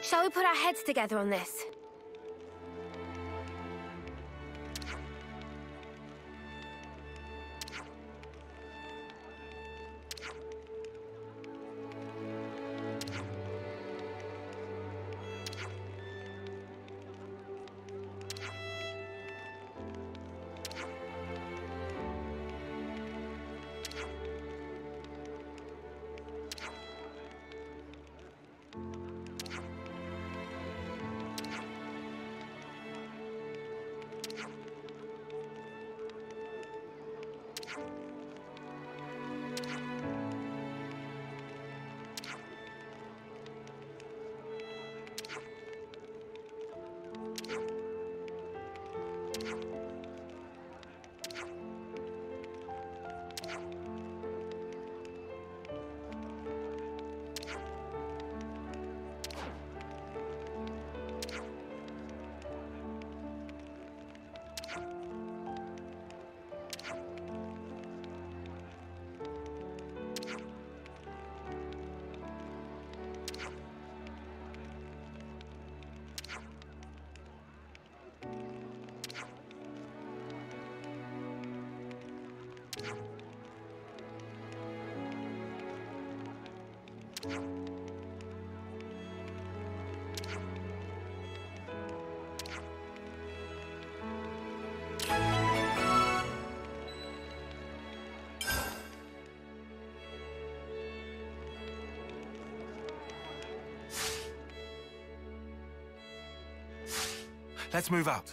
Shall we put our heads together on this? Let's move out.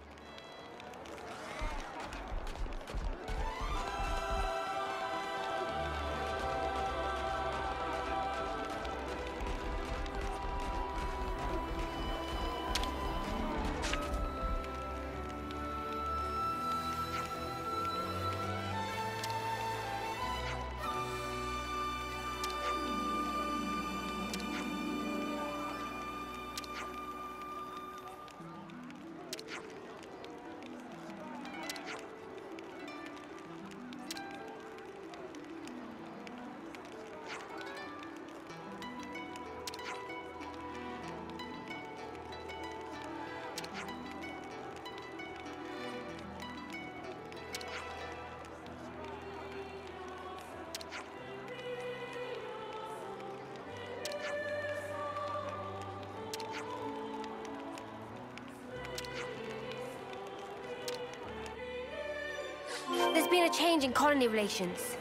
There's been a change in colony relations.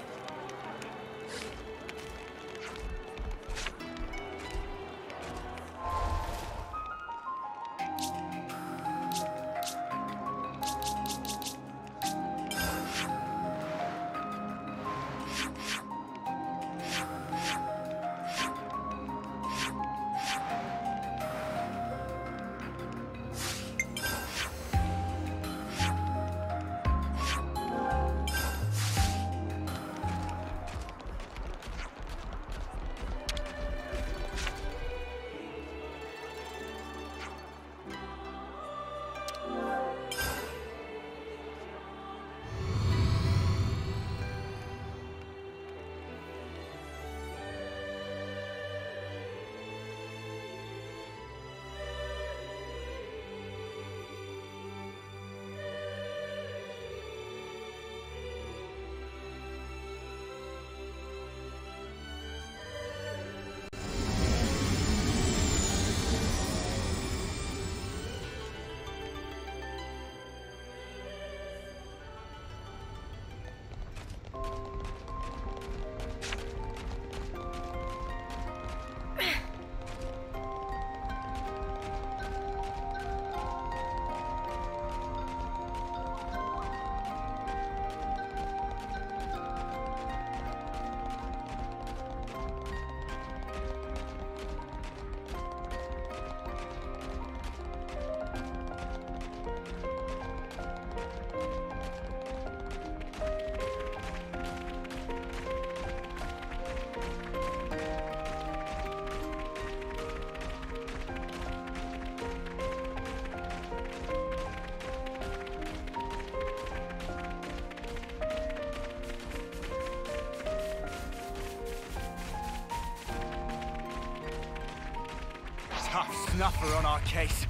Tough snuffer on our case.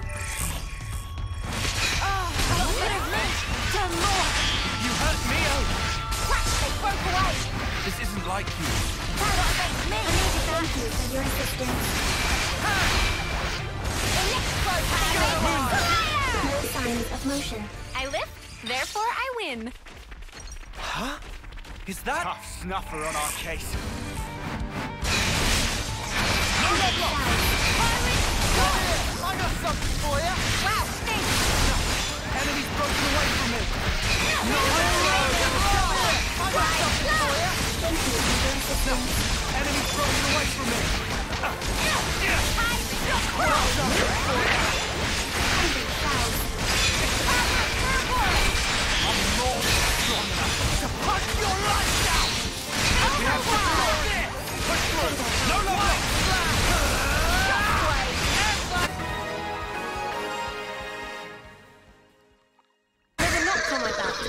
Done more! You hurt me, oh! Crap! They broke away! This isn't like you. Cannot face me! I needed that. Thank you for your assistance. No signs of motion. I lift, therefore I win. Huh? Is that tough snuffer on our case? No leg lock! I got something for you! Wow! Thanks! Enemy's broken away from me! No leg lock! I got something for you! Thank you for your assistance. Enemy's broken away from me! I got something for you! I'm not strong enough to punch your lights out! We have to throw it! Push through! No leg lock! There's a knot on my belt.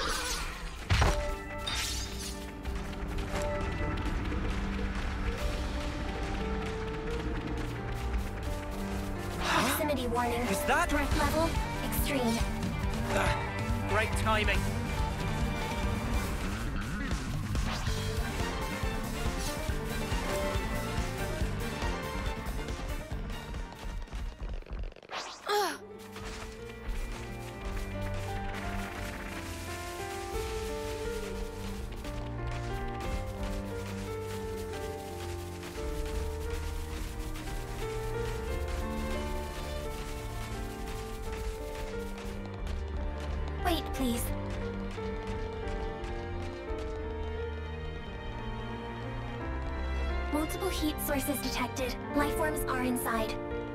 Proximity warning. Is that Threat level extreme. great timing? Wait, please. Multiple heat sources detected. Life forms are inside.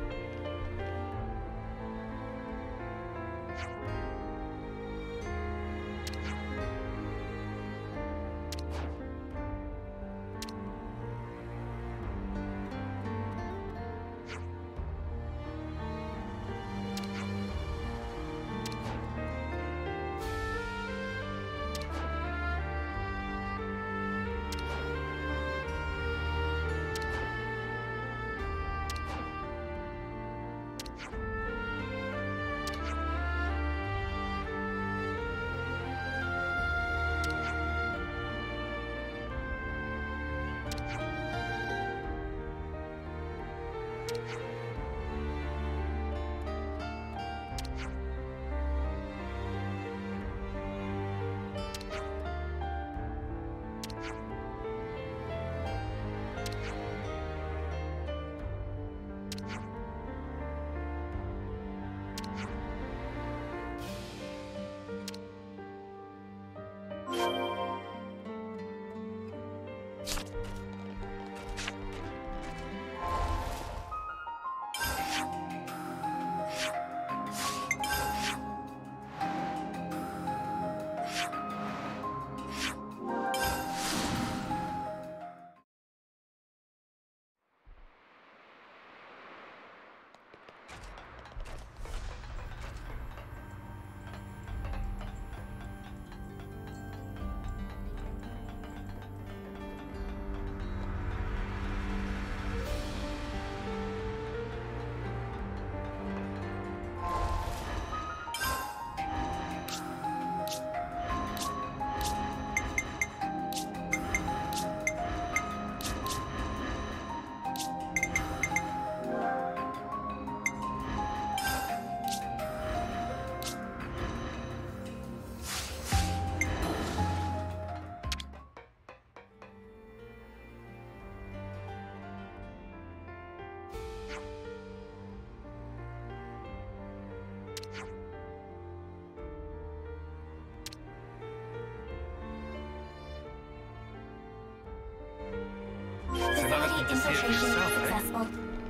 Facility infiltration successful.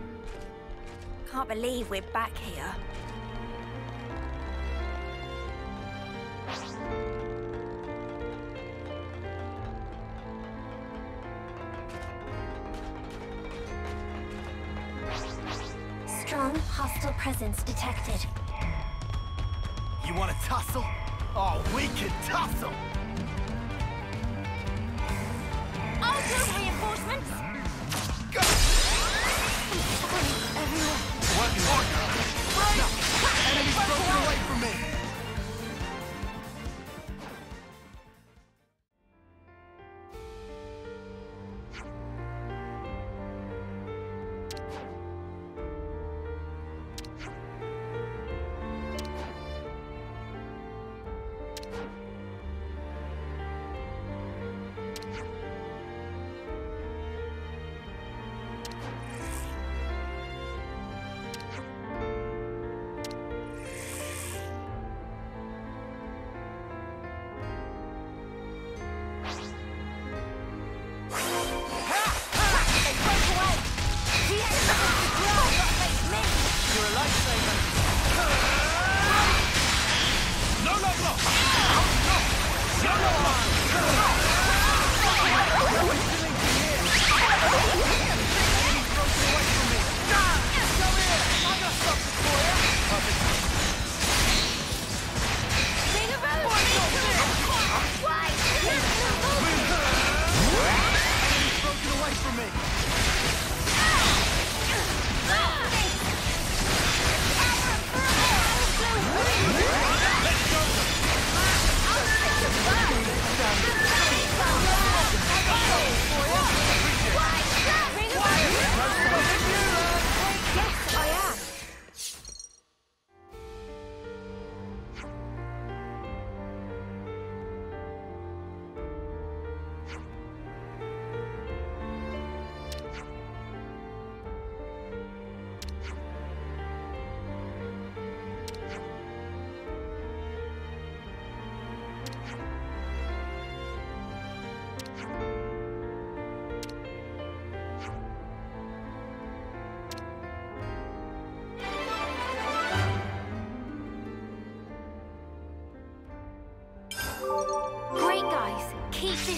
Can't believe we're back here. Strong hostile presence detected. You want to tussle? Oh, we can tussle! I'll do reinforcements! Go! I'm sorry, everyone.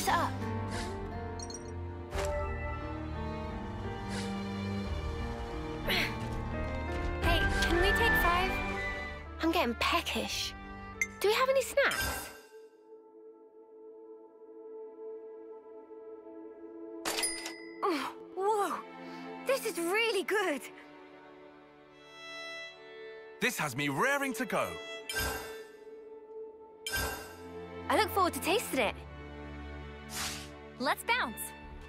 it up. Hey, can we take 5? I'm getting peckish. Do we have any snacks? Oh, whoa! This is really good. This has me raring to go. I look forward to tasting it. Let's bounce.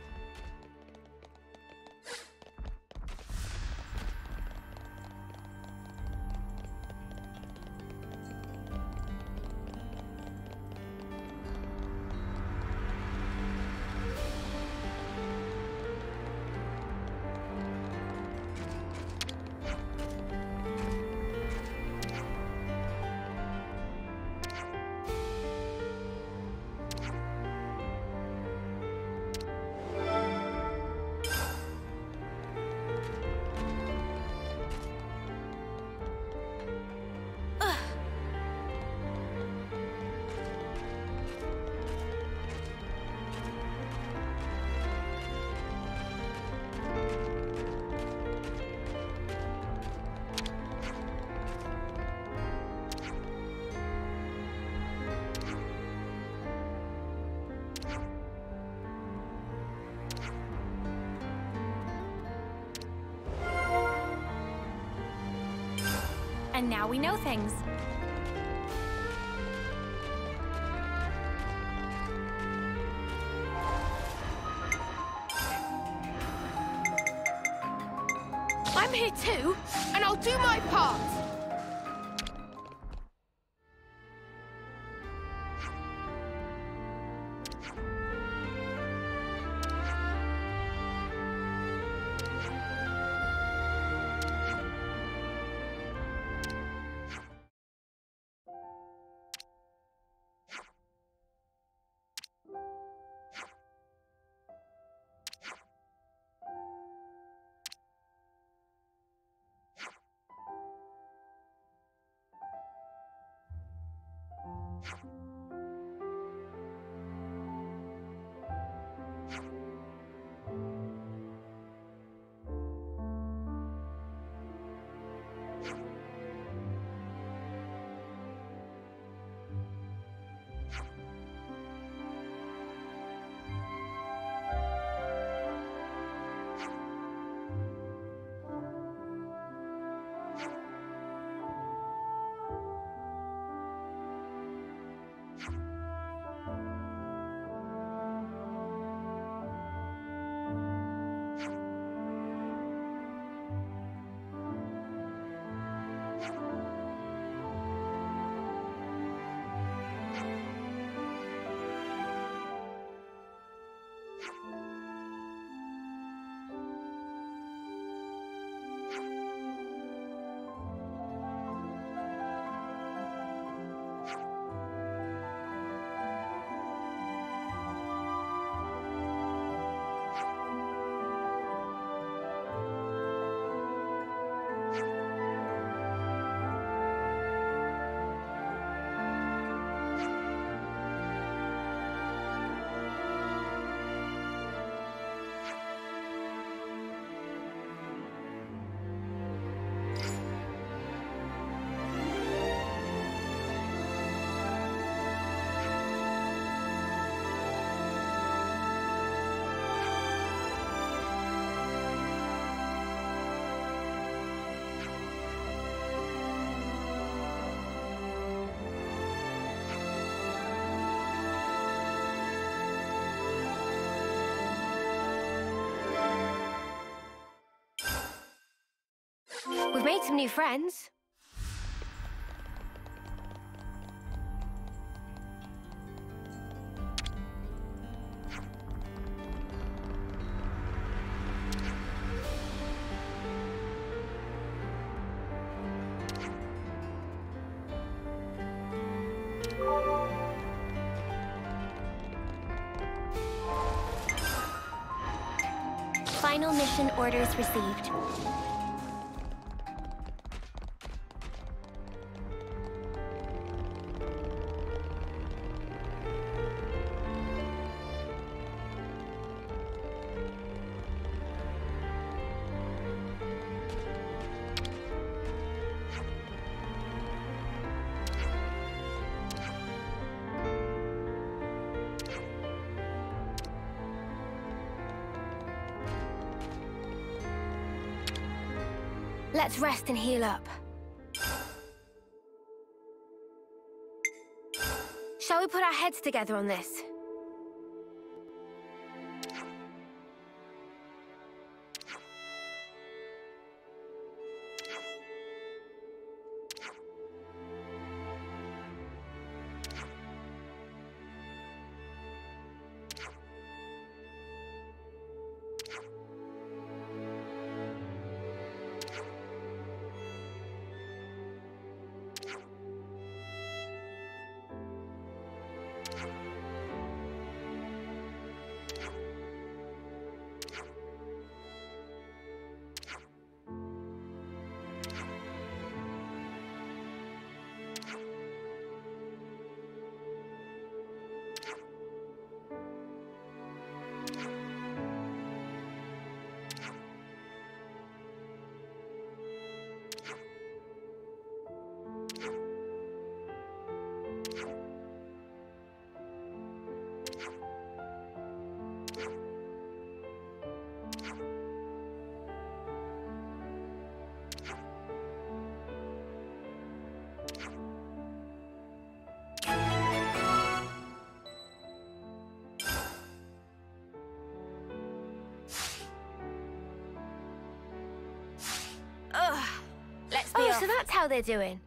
And now we know things. I'm here too, and I'll do my part. We've made some new friends. Final mission orders received. Let's rest and heal up. Shall we put our heads together on this? Ugh. Let's be Oh, off. so that's how they're doing.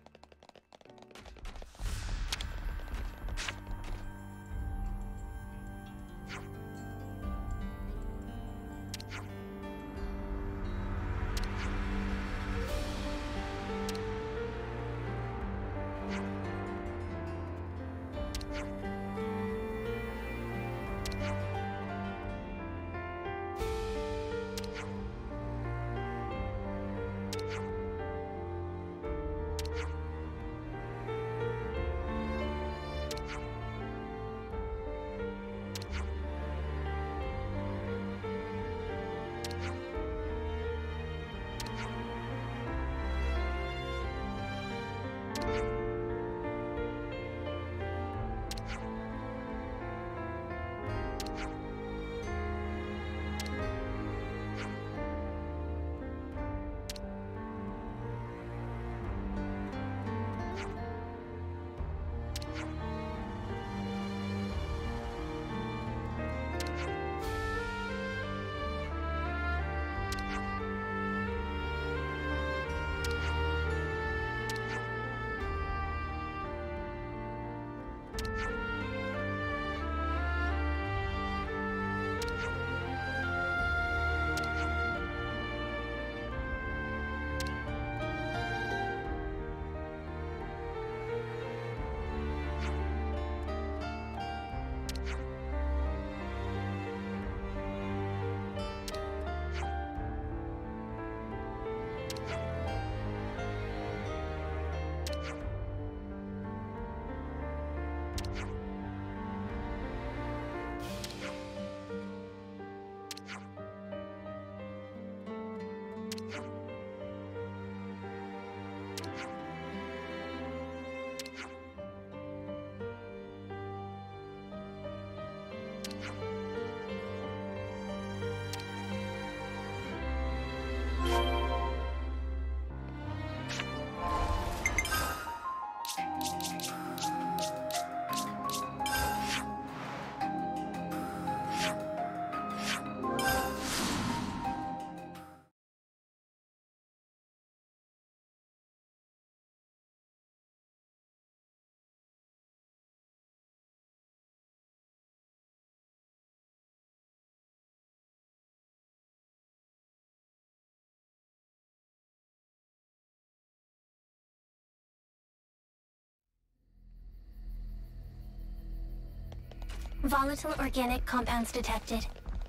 Volatile organic compounds detected.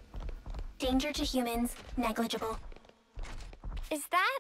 Danger to humans, negligible. Is that...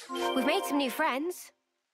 We've made some new friends.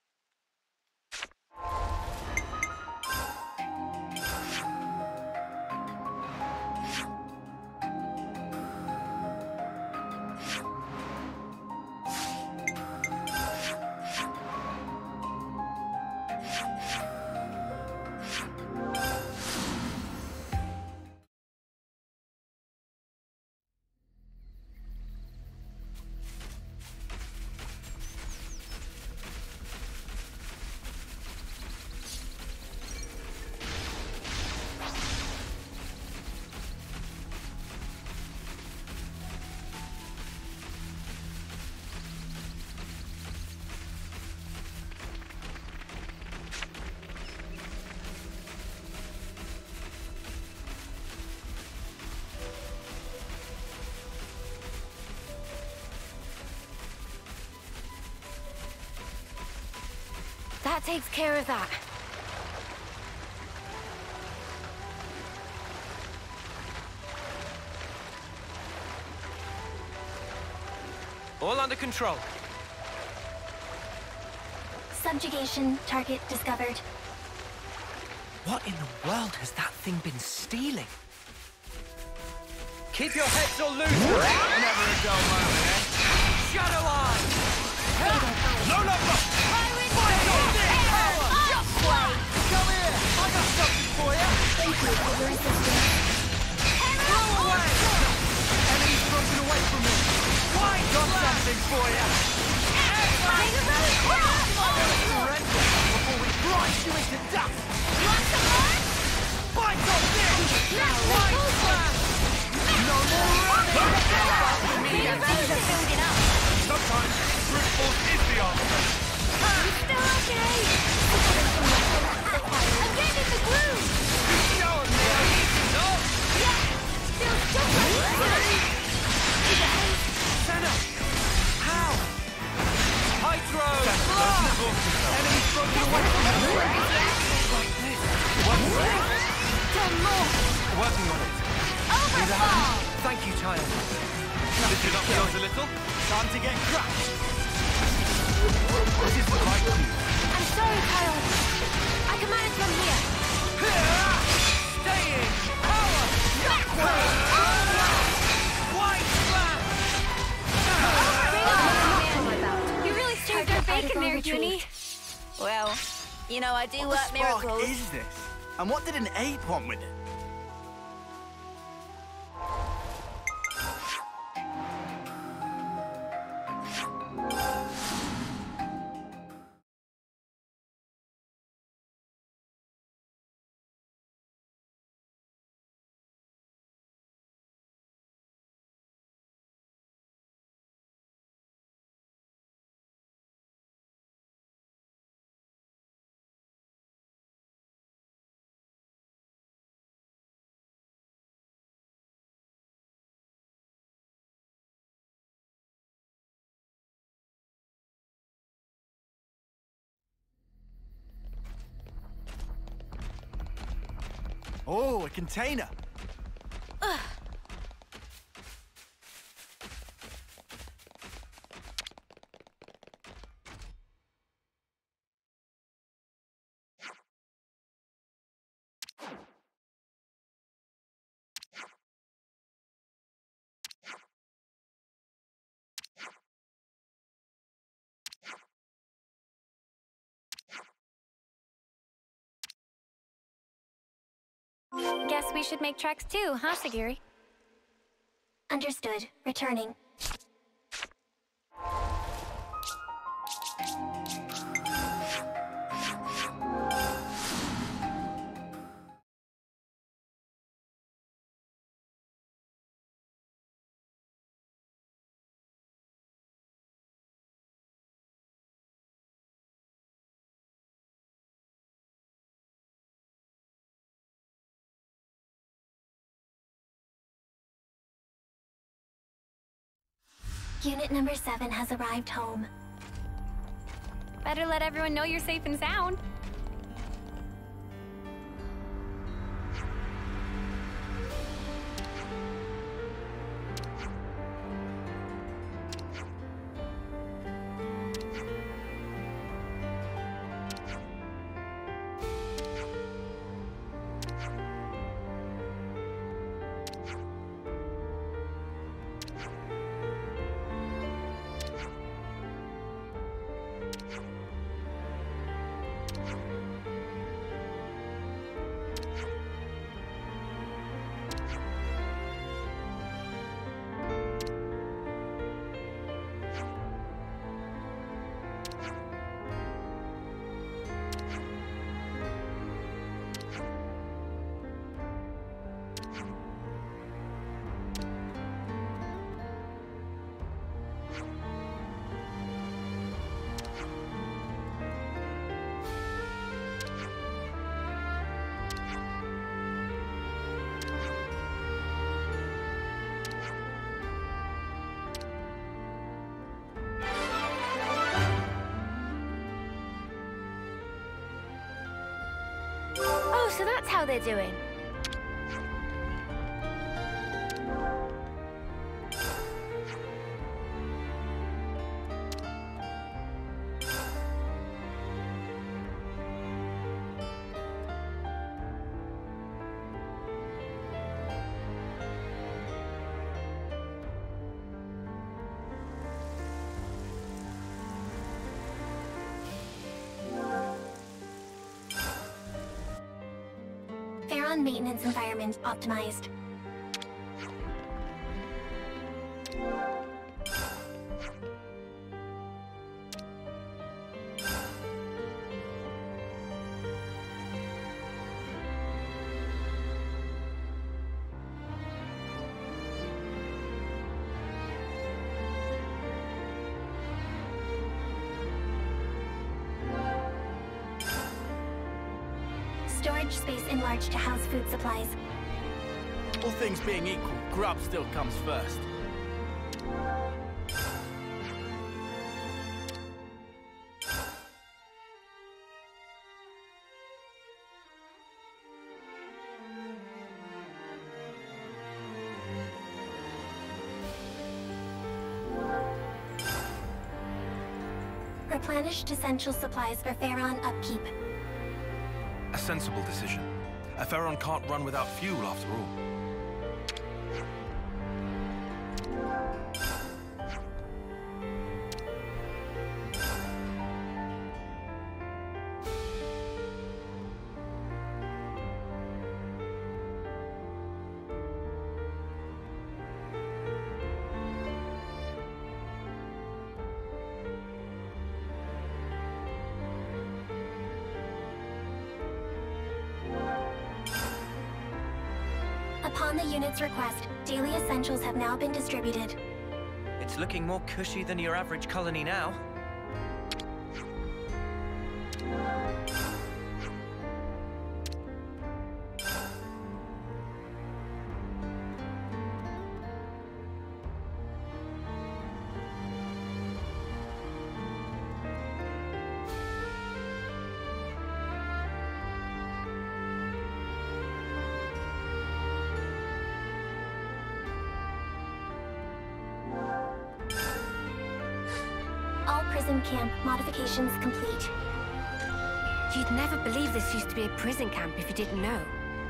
That takes care of that. All under control. Subjugation target discovered. What in the world has that thing been stealing? Keep your heads all loose. Never a dull moment, eh? Shadow Eye! No number! Fight on this! Just wait! Come here! I got something for you! Thank you for your assistance. Blow away! Enemy's broken away from me! Why got something for you? Surrender before we grind you into dust! Want some more? Fight on this! White Flash! No more running! Sometimes brute force is the answer. Still okay? I'm getting in the groove! You showed me how easy it is. Yeah! Still Ready? Senna! How? Hydro! Enemy's broken away from us! Like this. One break. Done more! Working on it. Overfall! Thank you, child. Lift it up yours a little. Time to get crushed. This isn't like you. I'm sorry, Kyle. I can manage from here. Stay in! Power! White Flash! You really saved our bacon there, article Junie. retrieved. Well, you know, I do What work the spark miracles. is this? And what did an ape want with it? Oh, a container. Guess we should make tracks too, huh, Sagiri? Understood. Returning. Unit number 7 has arrived home. Better let everyone know you're safe and sound. Oh, so that's how they're doing. Faron maintenance environment optimized. Storage space enlarged to house food supplies. All things being equal, grub still comes first. Replenished essential supplies for Faron upkeep. A sensible decision. A Faron can't run without fuel after all. Upon the unit's request, daily essentials have now been distributed. It's looking more cushy than your average colony now. All prison camp modifications complete. You'd never believe this used to be a prison camp if you didn't know.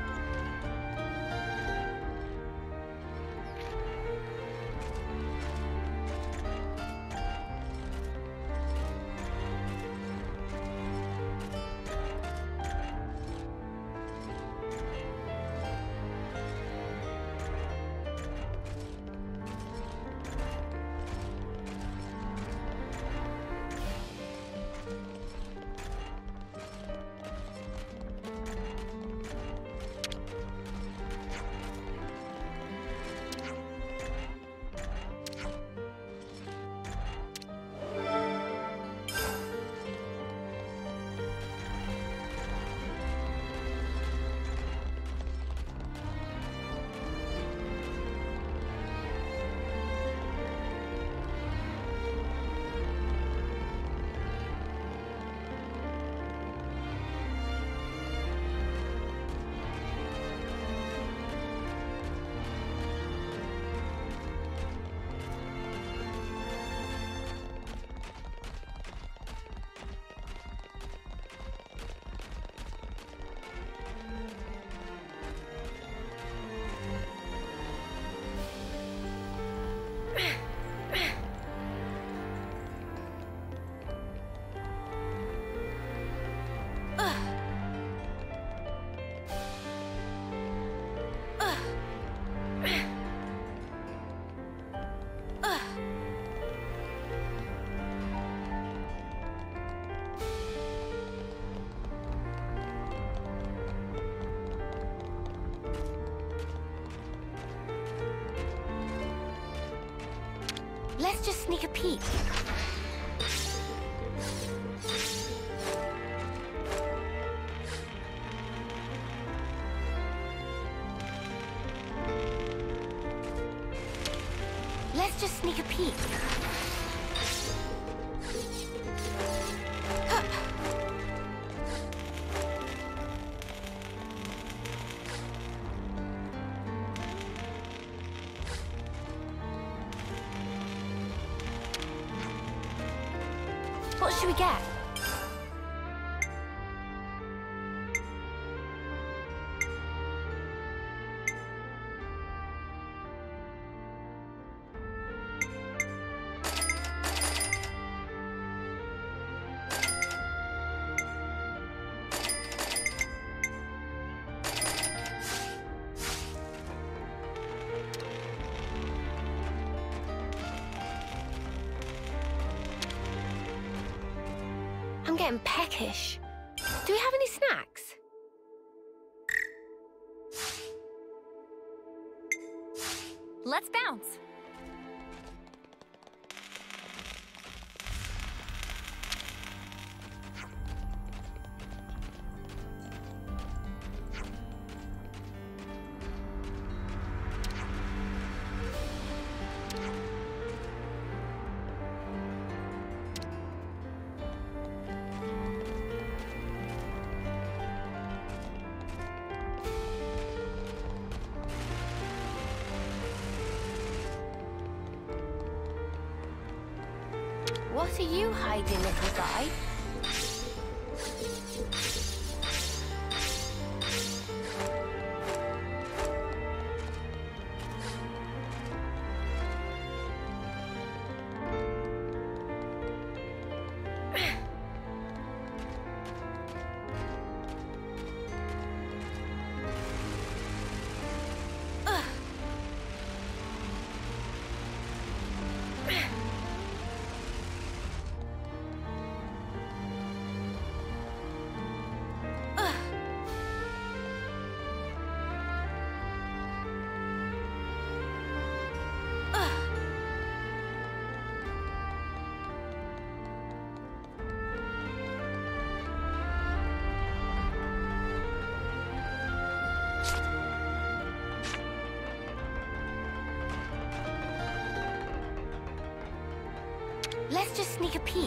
Let's just sneak a peek. Let's just sneak a peek. What should we get? I'm getting peckish. Do we have any snacks? Let's bounce. What are you hiding, little guy? Let's just sneak a peek.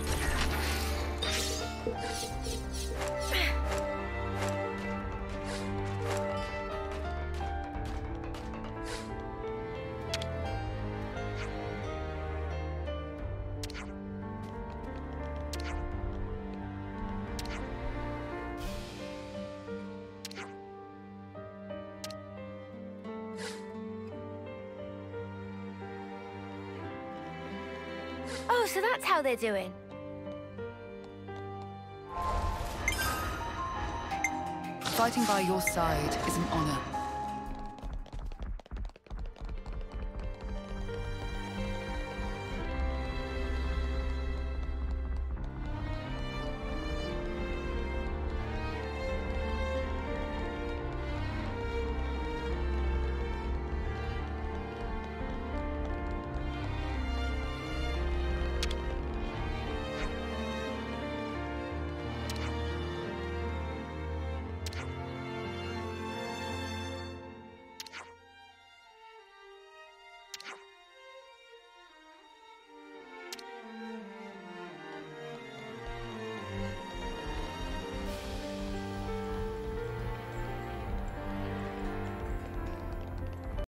Oh, so that's how they're doing. Fighting by your side is an honor.